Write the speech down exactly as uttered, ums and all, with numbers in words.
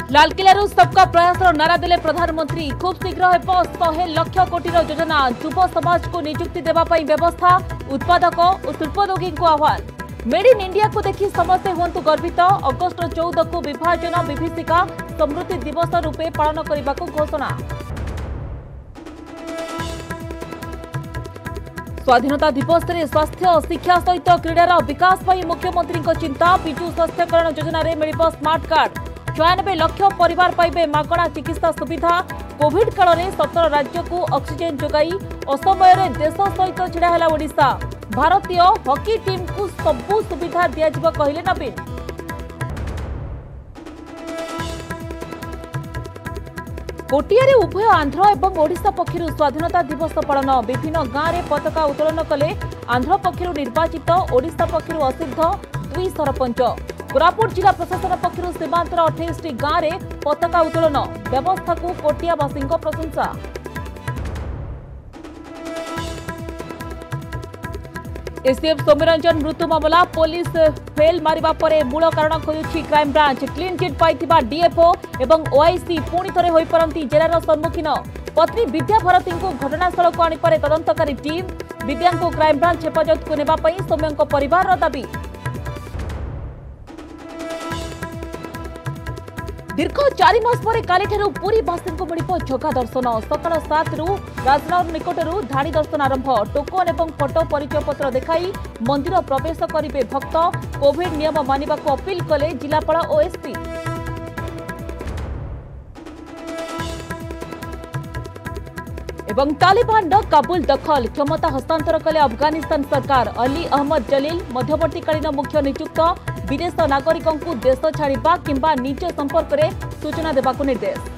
लालकिल्लारू सबका प्रयास नारा देले प्रधानमंत्री। खूब शीघ्र हेब शहे लक्ष कोटी योजना। युव समाज को नियुक्ति देवाई व्यवस्था। उत्पादक और शिल्पोद्योगी को आह्वान। मेड इन इंडिया को देखि समस्ते हुंतु गर्वित। अगस्ट चौदह को विभाजन विभीषिका समृद्धि दिवस रूपे पालन करने को घोषणा। स्वाधीनता दिवस में स्वास्थ्य शिक्षा सहित क्रीडार विकास पर मुख्यमंत्री चिंता। विजु स्वास्थ्यकरण योजना मिल स्मार्ट कार्ड। छयानबे लक्ष परिवार पाइबे मागणा चिकित्सा सुविधा। कोविड काल में सतर राज्य को ऑक्सीजन जोगाई असमय देश सहित छिड़ा है ओडिशा। भारतीय हॉकी टीम को सबु सुविधा दिया कहले नवीन। कोटियारे उभय आंध्र एवं ओडिशा पक्षरु स्वाधीनता दिवस पालन। विभिन्न गाँव में पताका उत्तोलन कले आंध्र पक्षरु निर्वाचित ओडिशा पक्षरु असिद्ध दुई सरपंच। कोरापुट जिला प्रशासन पक्षरु सीमांतर अठाईस टी गाँव में पताका उत्तोलन। व्यवस्था को कोटियावासी प्रशंसा। एसीएफ सौम्यरंजन मृत्यु मामला पुलिस फेल मारिबा परे मूल कारण खोजुछि क्राइम ब्रांच। क्लीन चिट पाइथिबा डीएफओ एवं ओआईसी पुणी थरे होई परंती जेरार सम्मुखीन। पत्नी विद्या भारती को घटनास्थल को आनी पारे तदंतकारी टीम। विद्या को क्राइम ब्रांच हेफाजत को नेबा पई सौम्यंक परिवार दाबी। दीर्घ चार मास पर कालीठारू पुरी बासी को मिल जगा दर्शन। सकाल सात रु राजनगर निकटरू धाड़ी दर्शन आरंभ। टोकन एवं फोटो परिचय पत्र देखाई मंदिर प्रवेश करेंगे भक्त। कोविड नियम मानिबा को अपील कले जिलापाल और एसपी। एवं तालिबान काबुल दखल। क्षमता हस्तांतर कले अफगानिस्तान सरकार। अली अहमद जलील मध्यवर्तीकालीन मुख्य नियुक्त। विदेश नागरिकों को देश छाड़िबा किंबा निज संपर्क में सूचना देवाक निर्देश।